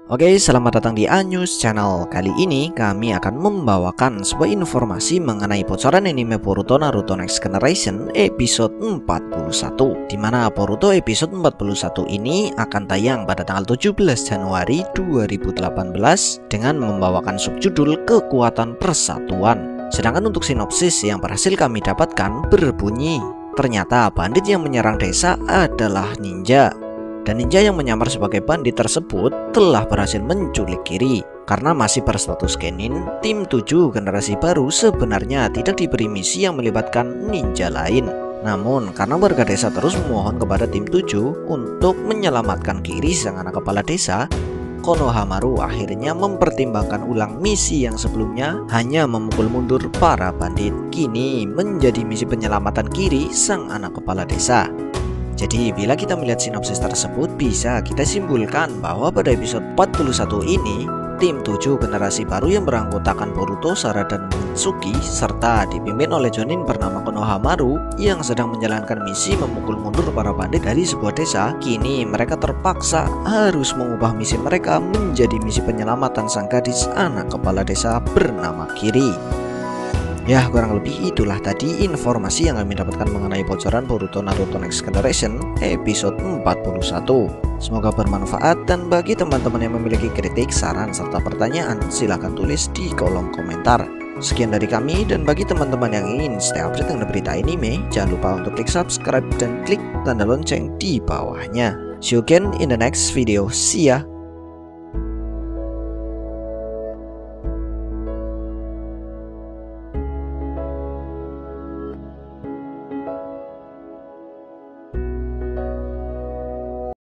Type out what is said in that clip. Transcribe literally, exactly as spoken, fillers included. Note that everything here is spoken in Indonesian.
Oke, selamat datang di Anyus Channel. Kali ini kami akan membawakan sebuah informasi mengenai bocoran anime Boruto Naruto Next Generation episode empat puluh satu, dimana Boruto episode empat puluh satu ini akan tayang pada tanggal tujuh belas Januari dua ribu delapan belas dengan membawakan subjudul Kekuatan Persatuan. Sedangkan untuk sinopsis yang berhasil kami dapatkan berbunyi, ternyata bandit yang menyerang desa adalah ninja. Dan ninja yang menyamar sebagai bandit tersebut telah berhasil menculik Kiri. Karena masih berstatus genin, tim tujuh generasi baru sebenarnya tidak diberi misi yang melibatkan ninja lain. Namun karena warga desa terus memohon kepada tim tujuh untuk menyelamatkan Kiri sang anak kepala desa, Konohamaru akhirnya mempertimbangkan ulang misi yang sebelumnya hanya memukul mundur para bandit. Kini menjadi misi penyelamatan Kiri sang anak kepala desa. Jadi bila kita melihat sinopsis tersebut, bisa kita simpulkan bahwa pada episode empat puluh satu ini tim tujuh generasi baru yang beranggotakan Boruto, Sara, dan Mitsuki serta dipimpin oleh Jonin bernama Konohamaru yang sedang menjalankan misi memukul mundur para bandit dari sebuah desa. Kini mereka terpaksa harus mengubah misi mereka menjadi misi penyelamatan sang gadis anak kepala desa bernama Kiri. Ya, kurang lebih itulah tadi informasi yang kami dapatkan mengenai bocoran Boruto Naruto Next Generation episode empat puluh satu. Semoga bermanfaat, dan bagi teman-teman yang memiliki kritik, saran, serta pertanyaan, silahkan tulis di kolom komentar. Sekian dari kami, dan bagi teman-teman yang ingin stay update dengan berita anime, jangan lupa untuk klik subscribe dan klik tanda lonceng di bawahnya. See you again in the next video. See ya!